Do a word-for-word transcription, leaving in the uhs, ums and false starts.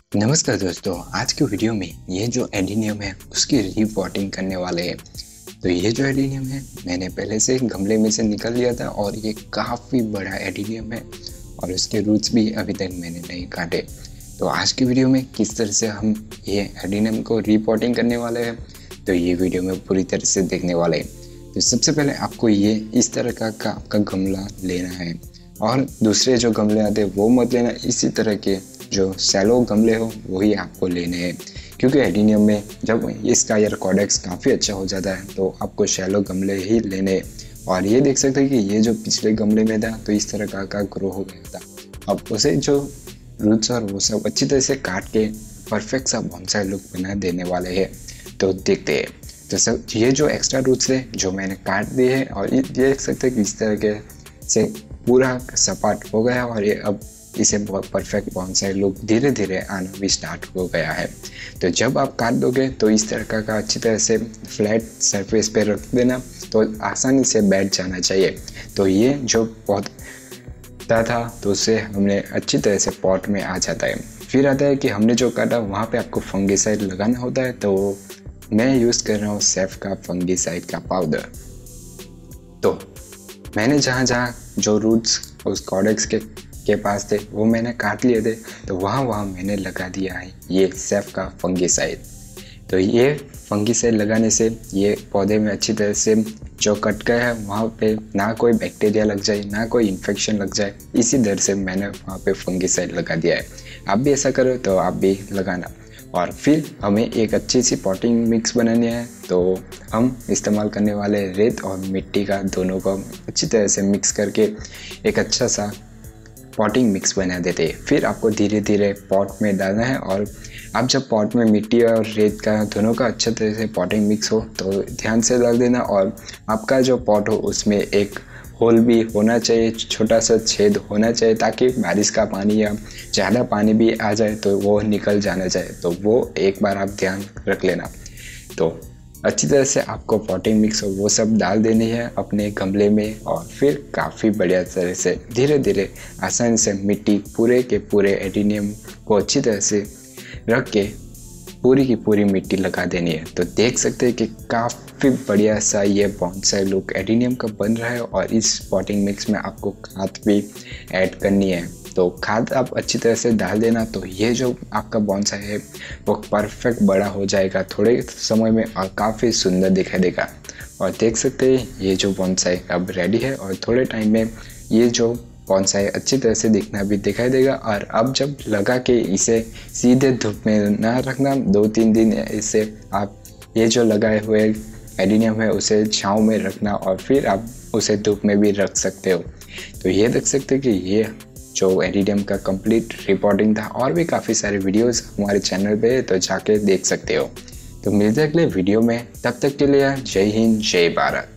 नमस्कार दोस्तों, आज के वीडियो में ये जो एडीनियम है उसकी रिपोर्टिंग करने वाले हैं। तो ये जो एडीनियम है मैंने पहले से गमले में से निकाल लिया था और ये काफ़ी बड़ा एडीनियम है और उसके रूट्स भी अभी तक मैंने नहीं काटे। तो आज की वीडियो में किस तरह से हम ये एडीनियम को रिपोर्टिंग करने वाले हैं, तो ये वीडियो में पूरी तरह से देखने वाले हैं। तो सबसे पहले आपको ये इस तरह का, का आपका गमला लेना है और दूसरे जो गमले आते हैं वो मत लेना। इसी तरह के जो सैलो गमले हो वही आपको लेने हैं, क्योंकि एडीनियम में जब इसका यार कॉडेक्स काफ़ी अच्छा हो जाता है तो आपको शैलो गमले ही लेने हैं। और ये देख सकते हैं कि ये जो पिछले गमले में था तो इस तरह का का ग्रो हो गया था। अब उसे जो रूट्स और वो सब अच्छी तरह से काट के परफेक्ट सा बोनसाई लुक बना देने वाले हैं। तो देखते हैं। तो सब ये जो एक्स्ट्रा रूट्स है जो मैंने काट दिए हैं और ये देख सकते हैं कि इस तरह के से पूरा सपाट हो गया और ये अब इसे बहुत परफेक्ट बोनसाई लुक धीरे धीरे आना भी स्टार्ट हो गया है। तो जब आप काट दोगे तो इस तरह का, का अच्छी तरह से फ्लैट सरफेस पे रख देना तो आसानी से बैठ जाना चाहिए। तो ये जो पौधा था तो उसे हमने अच्छी तरह से पॉट में आ जाता है। फिर आता है कि हमने जो काटा वहाँ पे आपको फंगिसाइड लगाना होता है। तो मैं यूज़ कर रहा हूँ सेफ का फंगिसाइड का पाउडर। तो मैंने जहाँ जहाँ जो रूट्स उस कॉडेक्स के के पास थे वो मैंने काट लिए थे, तो वहाँ वहाँ मैंने लगा दिया है ये सेफ का फंगिसाइड। तो ये फंगिसाइड लगाने से ये पौधे में अच्छी तरह से जो कट गया है वहाँ पे ना कोई बैक्टीरिया लग जाए ना कोई इन्फेक्शन लग जाए, इसी डर से मैंने वहाँ पे फंगिसाइड लगा दिया है। आप भी ऐसा करो तो आप भी लगाना। और फिर हमें एक अच्छी सी पॉटिंग मिक्स बनानी है। तो हम इस्तेमाल करने वाले रेत और मिट्टी का दोनों को अच्छी तरह से मिक्स करके एक अच्छा सा पॉटिंग मिक्स बना देते हैं। फिर आपको धीरे धीरे पॉट में डालना है और आप जब पॉट में मिट्टी और रेत का दोनों का अच्छे तरह से पॉटिंग मिक्स हो तो ध्यान से डाल देना। और आपका जो पॉट हो उसमें एक होल भी होना चाहिए, छोटा सा छेद होना चाहिए, ताकि बारिश का पानी या ज़्यादा पानी भी आ जाए तो वो निकल जाना चाहिए। तो वो एक बार आप ध्यान रख लेना। तो अच्छी तरह से आपको पॉटिंग मिक्स हो वो सब डाल देनी है अपने गमले में और फिर काफ़ी बढ़िया तरह से धीरे धीरे आसानी से मिट्टी पूरे के पूरे एडीनियम को अच्छी तरह से रख के पूरी की पूरी मिट्टी लगा देनी है। तो देख सकते हैं कि काफ़ी बढ़िया सा ये बोनसाई लुक एडीनियम का बन रहा है। और इस पॉटिंग मिक्स में आपको खाद भी ऐड करनी है। तो खाद आप अच्छी तरह से डाल देना तो ये जो आपका बोनसाई है वो परफेक्ट बड़ा हो जाएगा थोड़े समय में और काफ़ी सुंदर दिखाई देगा। और देख सकते हैं ये जो बोनसाई अब रेडी है और थोड़े टाइम में ये जो बोनसाई अच्छी तरह से दिखना भी दिखाई देगा। और अब जब लगा के इसे सीधे धूप में ना रखना, दो तीन दिन इसे आप ये जो लगाए हुए एडीनियम है उसे छाँव में रखना और फिर आप उसे धूप में भी रख सकते हो। तो ये देख सकते हैं कि ये जो एडीनियम का कंप्लीट रिपोर्टिंग था। और भी काफ़ी सारे वीडियोस हमारे चैनल पे है तो जाके देख सकते हो। तो मिलते हैं अगले वीडियो में, तब तक के लिए जय हिंद जय भारत।